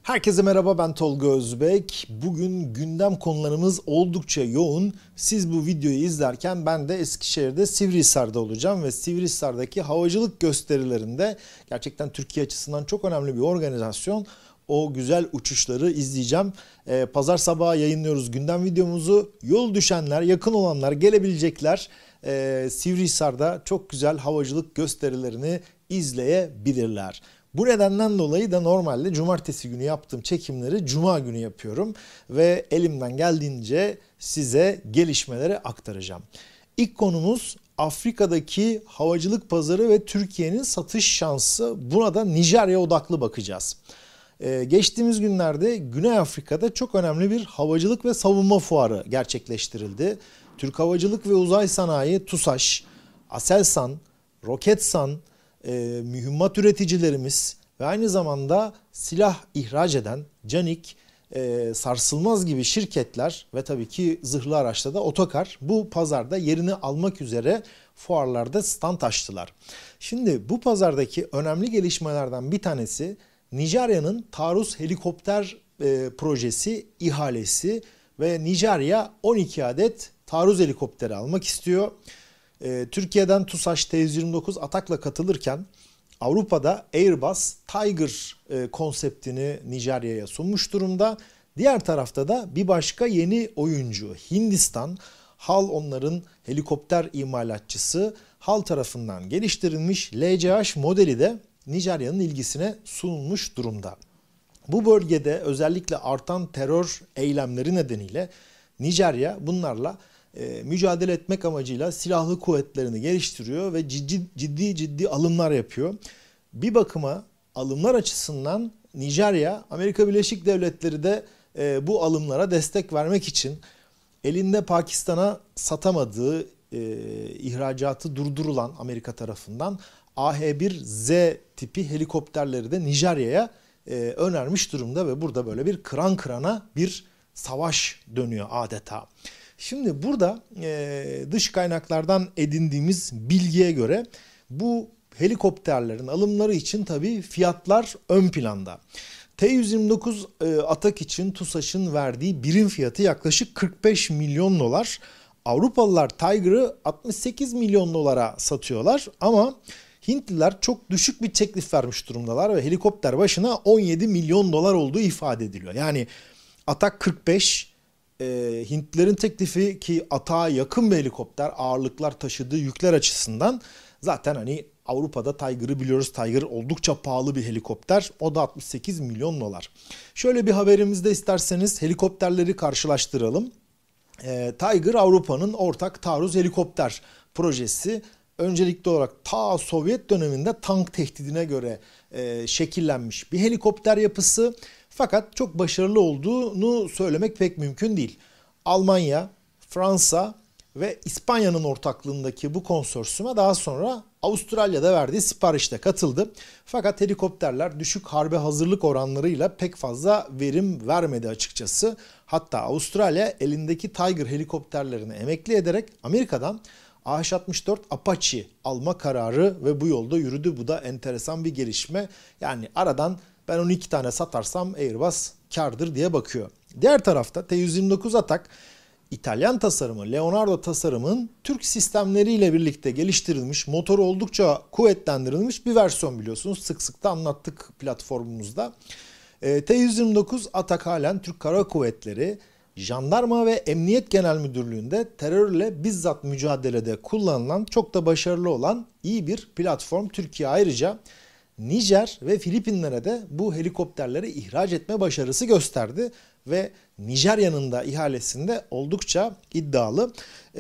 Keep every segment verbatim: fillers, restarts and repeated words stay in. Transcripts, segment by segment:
Herkese merhaba, ben Tolga Özbek. Bugün gündem konularımız oldukça yoğun. Siz bu videoyu izlerken ben de Eskişehir'de Sivrihisar'da olacağım ve Sivrihisar'daki havacılık gösterilerinde gerçekten Türkiye açısından çok önemli bir organizasyon. O güzel uçuşları izleyeceğim. Ee, Pazar sabahı yayınlıyoruz gündem videomuzu. Yol düşenler, yakın olanlar gelebilecekler. Ee, Sivrihisar'da çok güzel havacılık gösterilerini izleyebilirler. Bu nedenden dolayı da normalde cumartesi günü yaptığım çekimleri cuma günü yapıyorum ve elimden geldiğince size gelişmeleri aktaracağım. İlk konumuz Afrika'daki havacılık pazarı ve Türkiye'nin satış şansı. Buna da Nijerya odaklı bakacağız. Ee, geçtiğimiz günlerde Güney Afrika'da çok önemli bir havacılık ve savunma fuarı gerçekleştirildi. Türk Havacılık ve Uzay Sanayi, TUSAŞ, Aselsan, Roketsan, e, mühimmat üreticilerimiz ve aynı zamanda silah ihraç eden Canik, e, Sarsılmaz gibi şirketler ve tabii ki zırhlı araçta da Otokar bu pazarda yerini almak üzere fuarlarda stand açtılar. Şimdi bu pazardaki önemli gelişmelerden bir tanesi Nijerya'nın taarruz helikopter e, projesi ihalesi ve Nijerya on iki adet taarruz helikopteri almak istiyor. E, Türkiye'den TUSAŞ T yüz yirmi dokuz Atak'la katılırken Avrupa'da Airbus Tiger e, konseptini Nijerya'ya sunmuş durumda. Diğer tarafta da bir başka yeni oyuncu Hindistan. HAL onların helikopter imalatçısı. HAL tarafından geliştirilmiş L C H modeli de Nijerya'nın ilgisine sunulmuş durumda. Bu bölgede özellikle artan terör eylemleri nedeniyle Nijerya bunlarla e, mücadele etmek amacıyla silahlı kuvvetlerini geliştiriyor ve ciddi ciddi ciddi alımlar yapıyor. Bir bakıma alımlar açısından Nijerya, Amerika Birleşik Devletleri de e, bu alımlara destek vermek için elinde Pakistan'a satamadığı e, ihracatı durdurulan Amerika tarafından A H bir Z tipi helikopterleri de Nijerya'ya e, önermiş durumda ve burada böyle bir kıran kırana bir savaş dönüyor adeta. Şimdi burada e, dış kaynaklardan edindiğimiz bilgiye göre bu helikopterlerin alımları için tabii fiyatlar ön planda. T yüz yirmi dokuz e, Atak için TUSAŞ'ın verdiği birim fiyatı yaklaşık kırk beş milyon dolar. Avrupalılar Tiger'ı altmış sekiz milyon dolara satıyorlar ama Hintliler çok düşük bir teklif vermiş durumdalar ve helikopter başına on yedi milyon dolar olduğu ifade ediliyor. Yani Atak kırk beş, e, Hintlilerin teklifi ki Atak'a yakın bir helikopter, ağırlıklar taşıdığı yükler açısından zaten hani Avrupa'da Tiger'ı biliyoruz. Tiger oldukça pahalı bir helikopter. O da altmış sekiz milyon dolar. Şöyle bir haberimizde isterseniz helikopterleri karşılaştıralım. E, Tiger Avrupa'nın ortak taarruz helikopter projesi. Öncelikli olarak ta Sovyet döneminde tank tehdidine göre e, şekillenmiş bir helikopter yapısı. Fakat çok başarılı olduğunu söylemek pek mümkün değil. Almanya, Fransa ve İspanya'nın ortaklığındaki bu konsorsiyuma daha sonra Avustralya'da verdiği siparişte katıldı. Fakat helikopterler düşük harbe hazırlık oranlarıyla pek fazla verim vermedi açıkçası. Hatta Avustralya elindeki Tiger helikopterlerini emekli ederek Amerika'dan A H altmış dört Apache alma kararı ve bu yolda yürüdü. Bu da enteresan bir gelişme. Yani aradan ben on iki tane satarsam Airbus kârdır diye bakıyor. Diğer tarafta T yüz yirmi dokuz Atak İtalyan tasarımı Leonardo tasarımın Türk sistemleriyle birlikte geliştirilmiş, motoru oldukça kuvvetlendirilmiş bir versiyon biliyorsunuz. Sık sık da anlattık platformumuzda. E, T yüz yirmi dokuz Atak halen Türk Kara Kuvvetleri, Jandarma ve Emniyet Genel Müdürlüğü'nde terörle bizzat mücadelede kullanılan çok da başarılı olan iyi bir platform. Türkiye ayrıca Nijer ve Filipinlere de bu helikopterleri ihraç etme başarısı gösterdi ve Nijerya'nın da ihalesinde oldukça iddialı.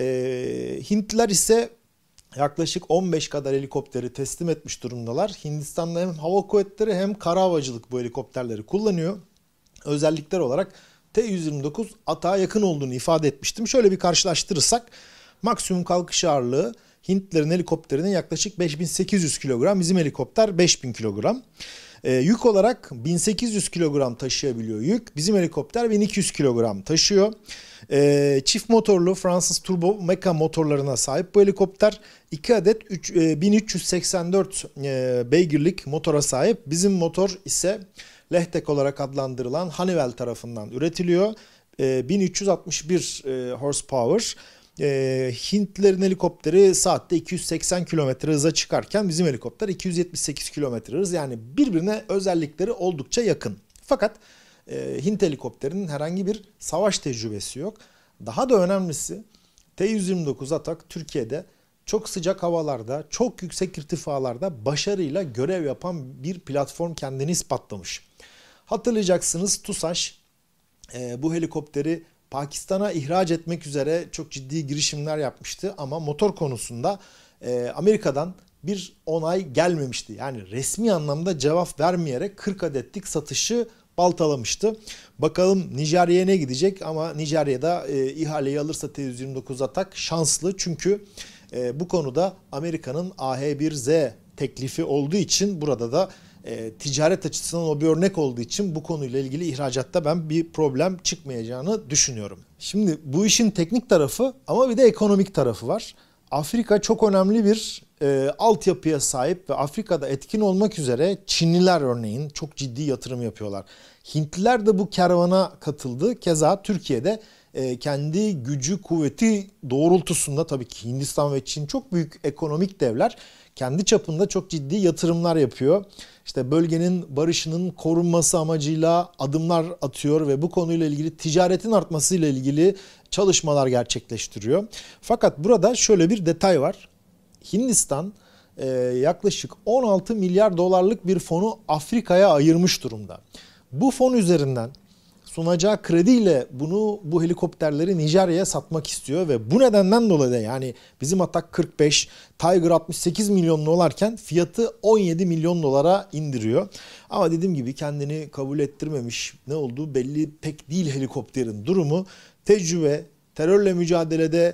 Ee, Hintliler ise yaklaşık on beş kadar helikopteri teslim etmiş durumdalar. Hindistan'da hem hava kuvvetleri hem kara havacılık bu helikopterleri kullanıyor. Özellikler olarak T yüz yirmi dokuz Atak'a yakın olduğunu ifade etmiştim. Şöyle bir karşılaştırırsak maksimum kalkış ağırlığı Hintlilerin helikopterinin yaklaşık beş bin sekiz yüz kilogram, bizim helikopter beş bin kilogram. E, yük olarak bin sekiz yüz kilogram taşıyabiliyor yük. Bizim helikopter bin iki yüz kilogram taşıyor. E, çift motorlu Fransız turbo meka motorlarına sahip bu helikopter. iki adet bin üç yüz seksen dört e, beygirlik motora sahip. Bizim motor ise Lehtek olarak adlandırılan Honeywell tarafından üretiliyor. bin üç yüz altmış bir horsepower. Hintlilerin helikopteri saatte iki yüz seksen kilometre hıza çıkarken bizim helikopter iki yüz yetmiş sekiz kilometre hız. Yani birbirine özellikleri oldukça yakın. Fakat Hint helikopterinin herhangi bir savaş tecrübesi yok. Daha da önemlisi T yüz yirmi dokuz Atak Türkiye'de çok sıcak havalarda, çok yüksek irtifalarda başarıyla görev yapan bir platform kendini ispatlamış. Hatırlayacaksınız TUSAŞ e, bu helikopteri Pakistan'a ihraç etmek üzere çok ciddi girişimler yapmıştı. Ama motor konusunda e, Amerika'dan bir onay gelmemişti. Yani resmi anlamda cevap vermeyerek kırk adetlik satışı baltalamıştı. Bakalım Nijerya'ya ne gidecek, ama Nijerya'da e, ihaleyi alırsa T yüz yirmi dokuz Atak şanslı. Çünkü e, bu konuda Amerika'nın A H bir Z teklifi olduğu için, burada da e, ticaret açısından o bir örnek olduğu için bu konuyla ilgili ihracatta ben bir problem çıkmayacağını düşünüyorum. Şimdi bu işin teknik tarafı ama bir de ekonomik tarafı var. Afrika çok önemli bir e, altyapıya sahip ve Afrika'da etkin olmak üzere Çinliler örneğin çok ciddi yatırım yapıyorlar. Hintliler de bu kervana katıldı. Keza Türkiye'de e, kendi gücü, kuvveti doğrultusunda, tabii ki Hindistan ve Çin çok büyük ekonomik devler, kendi çapında çok ciddi yatırımlar yapıyor. İşte bölgenin barışının korunması amacıyla adımlar atıyor ve bu konuyla ilgili ticaretin artmasıyla ilgili çalışmalar gerçekleştiriyor. Fakat burada şöyle bir detay var. Hindistan e, yaklaşık on altı milyar dolarlık bir fonu Afrika'ya ayırmış durumda. Bu fon üzerinden sunacağı krediyle bunu, bu helikopterleri Nijerya'ya satmak istiyor ve bu nedenden dolayı da, yani bizim Atak kırk beş, Tiger altmış sekiz milyon dolarken fiyatı on yedi milyon dolara indiriyor. Ama dediğim gibi kendini kabul ettirmemiş, ne olduğu belli pek değil helikopterin durumu. Tecrübe, terörle mücadelede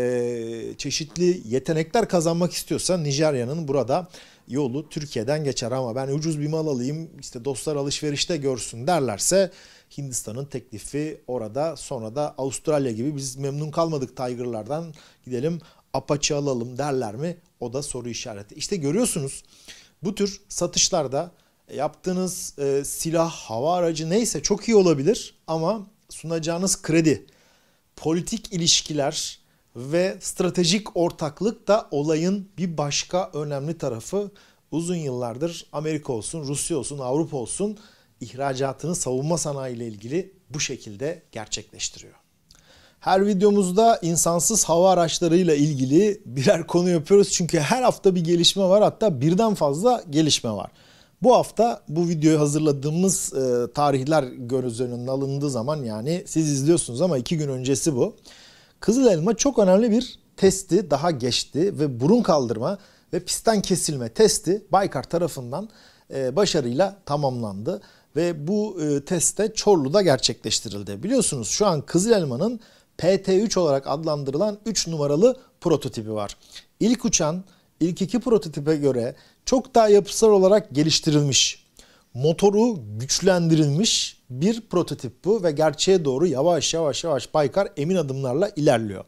e, çeşitli yetenekler kazanmak istiyorsa Nijerya'nın burada yolu Türkiye'den geçer. Ama ben ucuz bir mal alayım, işte dostlar alışverişte görsün derlerse Hindistan'ın teklifi orada. Sonra da Avustralya gibi biz memnun kalmadık Tiger'lardan, gidelim Apache alalım derler mi? O da soru işareti. İşte görüyorsunuz, bu tür satışlarda yaptığınız e, silah, hava aracı neyse çok iyi olabilir ama sunacağınız kredi, politik ilişkiler ve stratejik ortaklık da olayın bir başka önemli tarafı. Uzun yıllardır Amerika olsun, Rusya olsun, Avrupa olsun ihracatını savunma sanayi ile ilgili bu şekilde gerçekleştiriyor. Her videomuzda insansız hava araçlarıyla ilgili birer konu yapıyoruz. Çünkü her hafta bir gelişme var, hatta birden fazla gelişme var. Bu hafta bu videoyu hazırladığımız e, tarihler göz önüne alındığı zaman, yani siz izliyorsunuz ama iki gün öncesi bu. Kızıl Elma çok önemli bir testi daha geçti ve burun kaldırma ve pistten kesilme testi Baykar tarafından e, başarıyla tamamlandı. Ve bu e, test de Çorlu'da gerçekleştirildi. Biliyorsunuz şu an Kızıl Elma'nın P T üç olarak adlandırılan üç numaralı prototipi var. İlk uçan ilk iki prototipe göre çok daha yapısal olarak geliştirilmiş, motoru güçlendirilmiş bir prototip bu ve gerçeğe doğru yavaş yavaş yavaş Baykar emin adımlarla ilerliyor.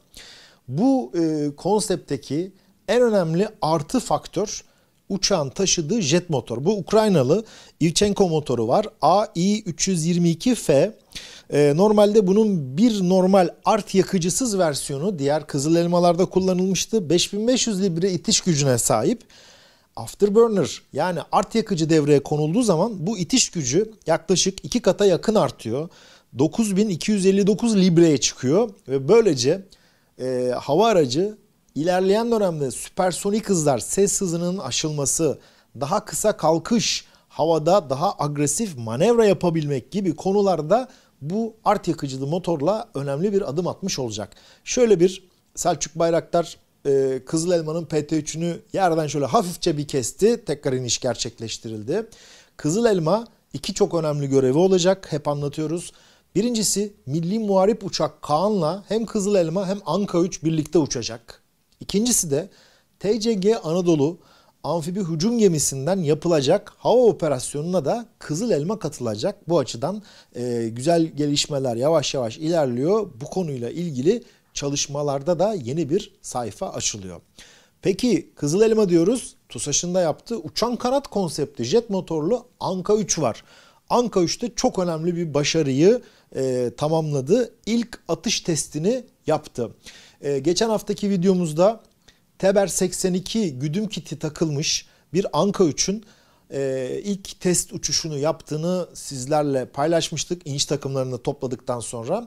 Bu e, konseptteki en önemli artı faktör uçağın taşıdığı jet motor. Bu Ukraynalı Ivchenko motoru var. A I üç yüz yirmi iki F. Ee, normalde bunun bir normal art yakıcısız versiyonu diğer Kızıl Elmalarda kullanılmıştı. beş bin beş yüz libre itiş gücüne sahip. Afterburner, yani art yakıcı devreye konulduğu zaman bu itiş gücü yaklaşık iki kata yakın artıyor. dokuz bin iki yüz elli dokuz libreye çıkıyor ve böylece e, hava aracı İlerleyen dönemde süpersonik hızlar, ses hızının aşılması, daha kısa kalkış, havada daha agresif manevra yapabilmek gibi konularda bu art yakıcılı motorla önemli bir adım atmış olacak. Şöyle bir Selçuk Bayraktar e, Kızıl Elma'nın P T üçünü yerden şöyle hafifçe bir kesti. Tekrar iniş gerçekleştirildi. Kızıl Elma iki çok önemli görevi olacak. Hep anlatıyoruz. Birincisi, Milli Muharip Uçak Kaan'la hem Kızıl Elma hem Anka üç birlikte uçacak. İkincisi de T C G Anadolu amfibi hücum gemisinden yapılacak hava operasyonuna da Kızıl Elma katılacak. Bu açıdan e, güzel gelişmeler yavaş yavaş ilerliyor. Bu konuyla ilgili çalışmalarda da yeni bir sayfa açılıyor. Peki Kızıl Elma diyoruz, TUSAŞ'ın da yaptığı uçan kanat konsepti jet motorlu Anka üç var. Anka üçte çok önemli bir başarıyı e, tamamladı. İlk atış testini yaptı. E, geçen haftaki videomuzda Teber seksen iki güdüm kiti takılmış bir Anka üçün e, ilk test uçuşunu yaptığını sizlerle paylaşmıştık. İnç takımlarını topladıktan sonra.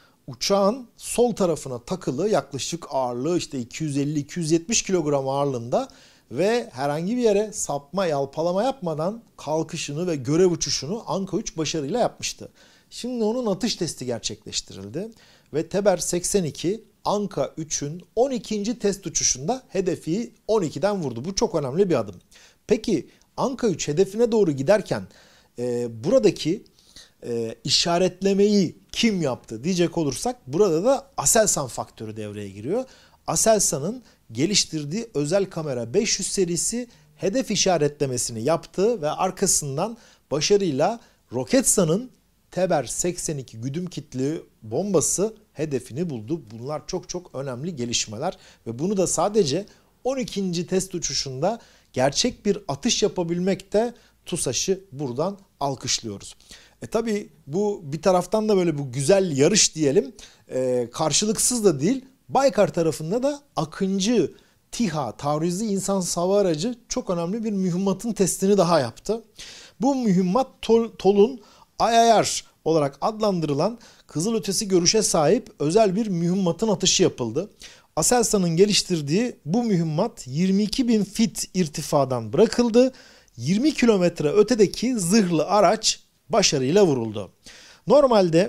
Uçağın sol tarafına takılı, yaklaşık ağırlığı işte iki yüz elli iki yüz yetmiş kilogram ağırlığında ve herhangi bir yere sapma, yalpalama yapmadan kalkışını ve görev uçuşunu Anka üç başarıyla yapmıştı. Şimdi onun atış testi gerçekleştirildi ve Teber seksen iki Anka üçün on ikinci test uçuşunda hedefi on ikiden vurdu. Bu çok önemli bir adım. Peki Anka üç hedefine doğru giderken e, buradaki e, işaretlemeyi kim yaptı diyecek olursak burada da Aselsan faktörü devreye giriyor. Aselsan'ın geliştirdiği özel kamera beş yüz serisi hedef işaretlemesini yaptı ve arkasından başarıyla Roketsan'ın Teber seksen iki güdüm kitli bombası hedefini buldu. Bunlar çok çok önemli gelişmeler ve bunu da sadece on ikinci test uçuşunda gerçek bir atış yapabilmekte TUSAŞ'ı buradan alkışlıyoruz. E tabi bu bir taraftan da böyle bu güzel yarış diyelim e, karşılıksız da değil. Baykar tarafında da Akıncı TİHA taarruzi insansız hava aracı çok önemli bir mühimmatın testini daha yaptı. Bu mühimmat Tol, TOL'un I I R olarak adlandırılan kızılötesi görüşe sahip özel bir mühimmatın atışı yapıldı. Aselsan'ın geliştirdiği bu mühimmat yirmi iki bin fit irtifadan bırakıldı. yirmi kilometre ötedeki zırhlı araç başarıyla vuruldu. Normalde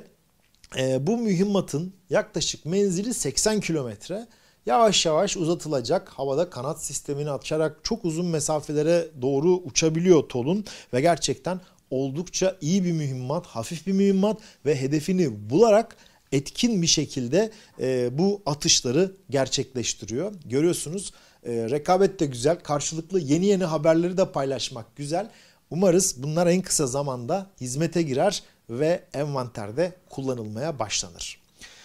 e, bu mühimmatın yaklaşık menzili seksen kilometre. Yavaş yavaş uzatılacak, havada kanat sistemini açarak çok uzun mesafelere doğru uçabiliyor TOL'un ve gerçekten oldukça iyi bir mühimmat, hafif bir mühimmat ve hedefini bularak etkin bir şekilde e, bu atışları gerçekleştiriyor. Görüyorsunuz e, rekabet de güzel, karşılıklı yeni yeni haberleri de paylaşmak güzel. Umarız bunlar en kısa zamanda hizmete girer ve envanterde kullanılmaya başlanır.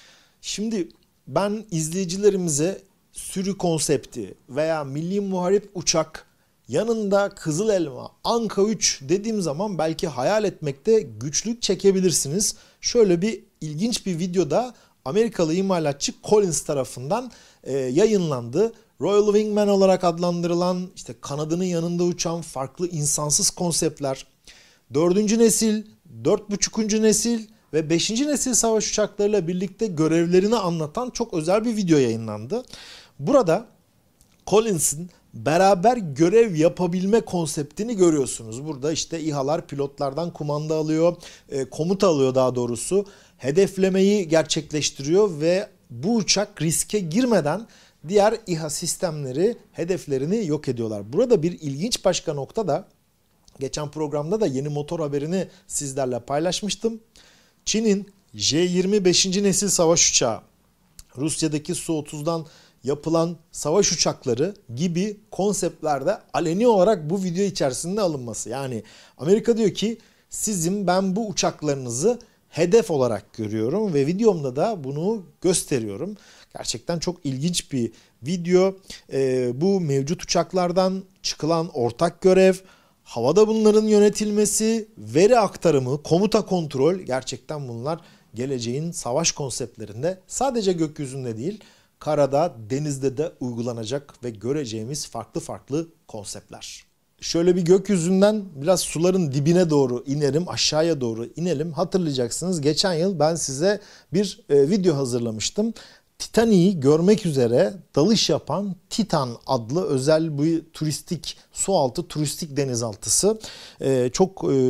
Şimdi ben izleyicilerimize sürü konsepti veya milli muharip uçak yanında Kızıl Elma, Anka üç dediğim zaman belki hayal etmekte güçlük çekebilirsiniz. Şöyle bir ilginç bir videoda Amerikalı imalatçı Collins tarafından e, yayınlandı. Royal Wingman olarak adlandırılan işte kanadının yanında uçan farklı insansız konseptler, dördüncü nesil, dört buçukuncu nesil ve beşinci nesil savaş uçaklarıyla birlikte görevlerini anlatan çok özel bir video yayınlandı. Burada Collins'in beraber görev yapabilme konseptini görüyorsunuz. Burada işte İHA'lar pilotlardan kumanda alıyor, e, komuta alıyor daha doğrusu. Hedeflemeyi gerçekleştiriyor ve bu uçak riske girmeden diğer İHA sistemleri hedeflerini yok ediyorlar. Burada bir ilginç başka nokta da geçen programda da yeni motor haberini sizlerle paylaşmıştım. Çin'in J yirmi beşinci nesil savaş uçağı, Rusya'daki Su otuzdan yapılan savaş uçakları gibi konseptlerde aleni olarak bu video içerisinde alınması. Yani Amerika diyor ki sizin ben bu uçaklarınızı hedef olarak görüyorum ve videomda da bunu gösteriyorum. Gerçekten çok ilginç bir video. Ee, bu mevcut uçaklardan çıkılan ortak görev, havada bunların yönetilmesi, veri aktarımı, komuta kontrol, gerçekten bunlar geleceğin savaş konseptlerinde sadece gökyüzünde değil, karada, denizde de uygulanacak ve göreceğimiz farklı farklı konseptler. Şöyle bir gökyüzünden biraz suların dibine doğru inelim, aşağıya doğru inelim. Hatırlayacaksınız geçen yıl ben size bir e, video hazırlamıştım. Titanic'i görmek üzere dalış yapan Titan adlı özel bir turistik sualtı, turistik denizaltısı. Ee, çok e,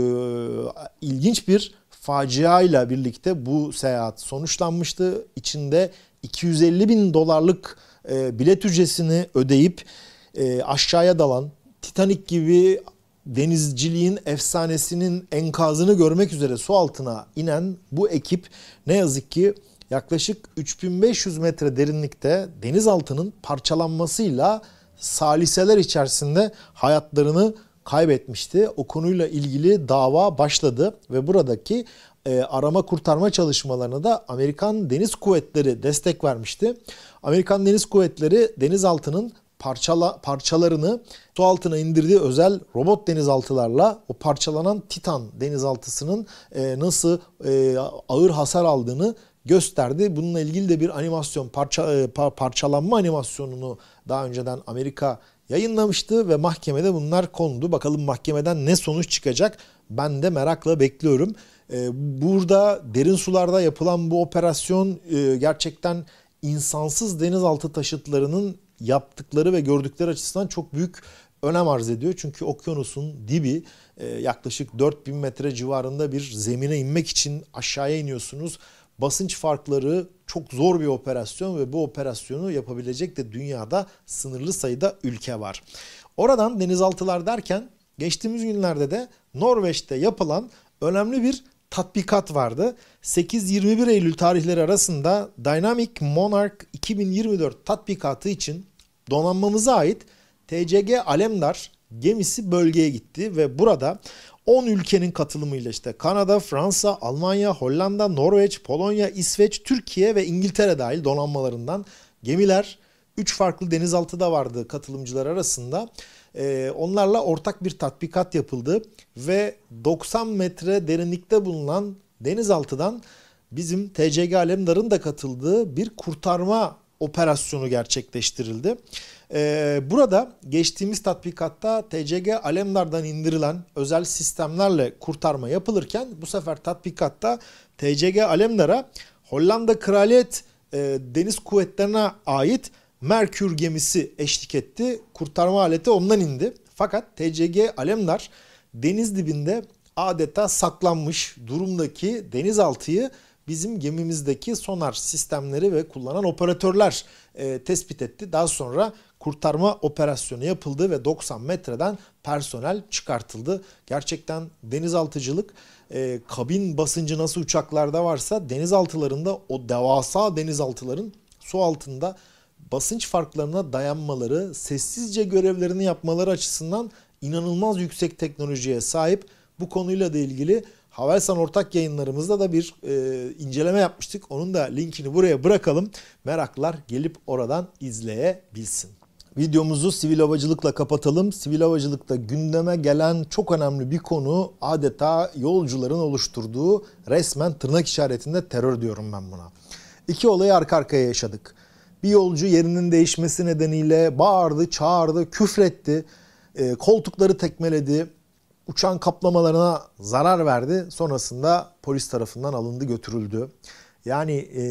ilginç bir faciayla birlikte bu seyahat sonuçlanmıştı. İçinde iki yüz elli bin dolarlık e, bilet ücretini ödeyip e, aşağıya dalan Titanic gibi denizciliğin efsanesinin enkazını görmek üzere su altına inen bu ekip ne yazık ki yaklaşık üç bin beş yüz metre derinlikte denizaltının parçalanmasıyla saliseler içerisinde hayatlarını kaybetmişti. O konuyla ilgili dava başladı ve buradaki e, arama kurtarma çalışmalarına da Amerikan Deniz Kuvvetleri destek vermişti. Amerikan Deniz Kuvvetleri denizaltının parçala, parçalarını su altına indirdiği özel robot denizaltılarla o parçalanan Titan denizaltısının e, nasıl e, ağır hasar aldığını gösterdi. Bununla ilgili de bir animasyon, parça, e, parçalanma animasyonunu daha önceden Amerika yayınlamıştı ve mahkemede bunlar kondu. Bakalım mahkemeden ne sonuç çıkacak? Ben de merakla bekliyorum. E, burada derin sularda yapılan bu operasyon e, gerçekten insansız denizaltı taşıtlarının yaptıkları ve gördükleri açısından çok büyük önem arz ediyor. Çünkü okyanusun dibi e, yaklaşık dört bin metre civarında bir zemine inmek için aşağıya iniyorsunuz. Basınç farkları çok zor bir operasyon ve bu operasyonu yapabilecek de dünyada sınırlı sayıda ülke var. Oradan denizaltılar derken geçtiğimiz günlerde de Norveç'te yapılan önemli bir tatbikat vardı. sekiz yirmi bir Eylül tarihleri arasında Dynamic Monarch iki bin yirmi dört tatbikatı için donanmamıza ait T C G Alemdar gemisi bölgeye gitti ve burada on ülkenin katılımıyla işte Kanada, Fransa, Almanya, Hollanda, Norveç, Polonya, İsveç, Türkiye ve İngiltere dahil donanmalarından gemiler, üç farklı denizaltı da vardı katılımcılar arasında. Ee, onlarla ortak bir tatbikat yapıldı ve doksan metre derinlikte bulunan denizaltıdan bizim T C G Alemdar'ın da katıldığı bir kurtarma operasyonu gerçekleştirildi. Ee, burada geçtiğimiz tatbikatta T C G Alemdar'dan indirilen özel sistemlerle kurtarma yapılırken bu sefer tatbikatta T C G Alemdar'a Hollanda Kraliyet e, Deniz Kuvvetleri'ne ait Merkür gemisi eşlik etti. Kurtarma aleti ondan indi. Fakat T C G Alemdar deniz dibinde adeta saklanmış durumdaki denizaltıyı bizim gemimizdeki sonar sistemleri ve kullanan operatörler e, tespit etti. Daha sonra kurtarma operasyonu yapıldı ve doksan metreden personel çıkartıldı. Gerçekten denizaltıcılık e, kabin basıncı nasıl uçaklarda varsa denizaltılarında o devasa denizaltıların su altında basınç farklarına dayanmaları, sessizce görevlerini yapmaları açısından inanılmaz yüksek teknolojiye sahip. Bu konuyla da ilgili Havelsan ortak yayınlarımızda da bir e, inceleme yapmıştık. Onun da linkini buraya bırakalım. Meraklılar gelip oradan izleyebilsin. Videomuzu sivil havacılıkla kapatalım. Sivil havacılıkta gündeme gelen çok önemli bir konu adeta yolcuların oluşturduğu resmen tırnak işaretinde terör diyorum ben buna. İki olayı arka arkaya yaşadık. Bir yolcu yerinin değişmesi nedeniyle bağırdı, çağırdı, küfretti, e, koltukları tekmeledi, uçağın kaplamalarına zarar verdi. Sonrasında polis tarafından alındı, götürüldü. Yani e,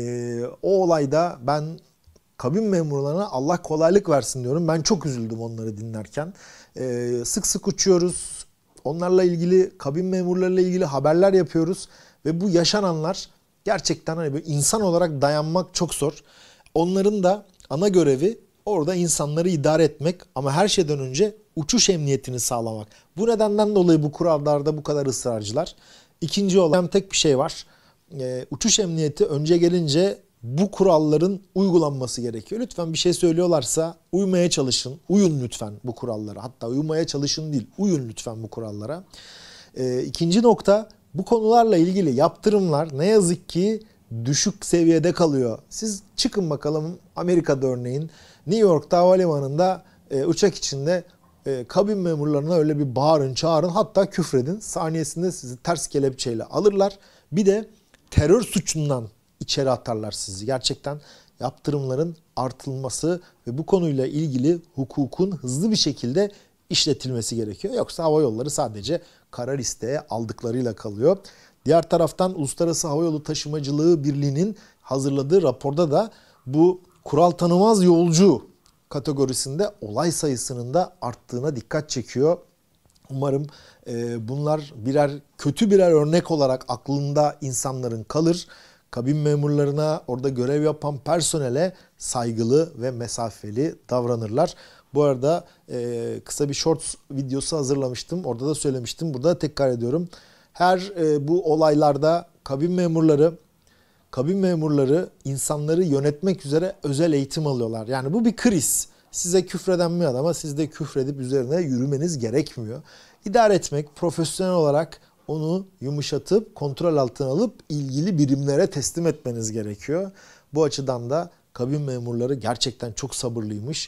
o olayda ben kabin memurlarına Allah kolaylık versin diyorum. Ben çok üzüldüm onları dinlerken. E, sık sık uçuyoruz. Onlarla ilgili, kabin memurlarıyla ilgili haberler yapıyoruz. Ve bu yaşananlar gerçekten hani böyle insan olarak dayanmak çok zor. Onların da ana görevi orada insanları idare etmek ama her şeyden önce uçuş emniyetini sağlamak. Bu nedenden dolayı bu kurallarda bu kadar ısrarcılar. İkinci olan tek bir şey var. Ee, uçuş emniyeti önce gelince bu kuralların uygulanması gerekiyor. Lütfen bir şey söylüyorlarsa uymaya çalışın. Uyun lütfen bu kurallara. Hatta uymaya çalışın değil, uyun lütfen bu kurallara. Ee, ikinci nokta, bu konularla ilgili yaptırımlar ne yazık ki düşük seviyede kalıyor. Siz çıkın bakalım Amerika'da örneğin New York'ta havalimanında e, uçak içinde e, kabin memurlarına öyle bir bağırın, çağırın, hatta küfredin. Saniyesinde sizi ters kelepçeyle alırlar. Bir de terör suçundan içeri atarlar sizi. Gerçekten yaptırımların artırılması ve bu konuyla ilgili hukukun hızlı bir şekilde işletilmesi gerekiyor. Yoksa hava yolları sadece kara listeye aldıklarıyla kalıyor. Diğer taraftan Uluslararası Havayolu Taşımacılığı Birliği'nin hazırladığı raporda da bu kural tanımaz yolcu kategorisinde olay sayısının da arttığına dikkat çekiyor. Umarım e, bunlar birer kötü birer örnek olarak aklında insanların kalır. Kabin memurlarına, orada görev yapan personele saygılı ve mesafeli davranırlar. Bu arada e, kısa bir shorts videosu hazırlamıştım. Orada da söylemiştim. Burada da tekrar ediyorum. Her e, bu olaylarda kabin memurları kabin memurları insanları yönetmek üzere özel eğitim alıyorlar. Yani bu bir kriz. Size küfreden bir adama siz de küfredip üzerine yürümeniz gerekmiyor. İdare etmek, profesyonel olarak onu yumuşatıp kontrol altına alıp ilgili birimlere teslim etmeniz gerekiyor. Bu açıdan da kabin memurları gerçekten çok sabırlıymış.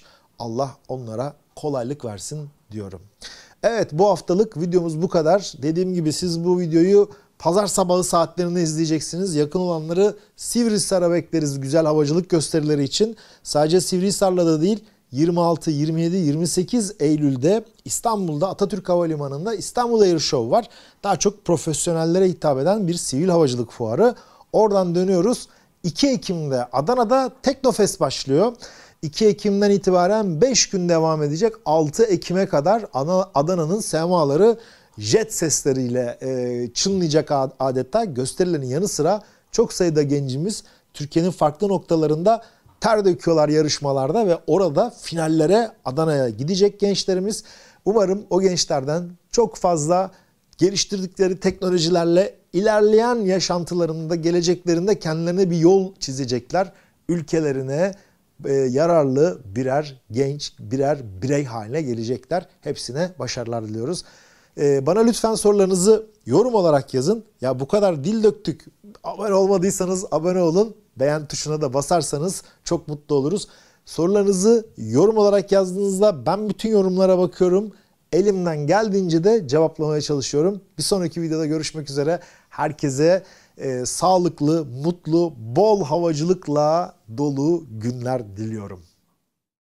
Allah onlara kolaylık versin diyorum. Evet, bu haftalık videomuz bu kadar. Dediğim gibi siz bu videoyu pazar sabahı saatlerinde izleyeceksiniz. Yakın olanları Sivrihisar'a bekleriz güzel havacılık gösterileri için. Sadece Sivrihisar'la da değil, yirmi altı, yirmi yedi, yirmi sekiz Eylül'de İstanbul'da Atatürk Havalimanı'nda İstanbul Air Show var. Daha çok profesyonellere hitap eden bir sivil havacılık fuarı. Oradan dönüyoruz. iki Ekim'de Adana'da Teknofest başlıyor. iki Ekim'den itibaren beş gün devam edecek. altı Ekim'e kadar Adana'nın semaları jet sesleriyle çınlayacak adeta. Gösterilerin yanı sıra çok sayıda gencimiz Türkiye'nin farklı noktalarında ter döküyorlar yarışmalarda ve orada finallere Adana'ya gidecek gençlerimiz. Umarım o gençlerden çok fazla geliştirdikleri teknolojilerle ilerleyen yaşantılarında, geleceklerinde kendilerine bir yol çizecekler. Ülkelerine e, yararlı birer genç, birer birey haline gelecekler. Hepsine başarılar diliyoruz. E, bana lütfen sorularınızı yorum olarak yazın. Ya bu kadar dil döktük. Abone olmadıysanız abone olun. Beğen tuşuna da basarsanız çok mutlu oluruz. Sorularınızı yorum olarak yazdığınızda ben bütün yorumlara bakıyorum. Elimden geldiğince de cevaplamaya çalışıyorum. Bir sonraki videoda görüşmek üzere. Herkese e, sağlıklı, mutlu, bol havacılıkla dolu günler diliyorum.